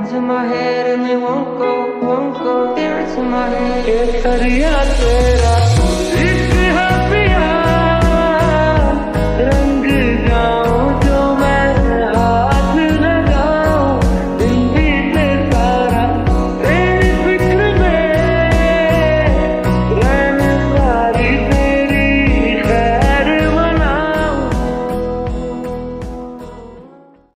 in my head and they won't go. They're in my head. ये दरिया तेरा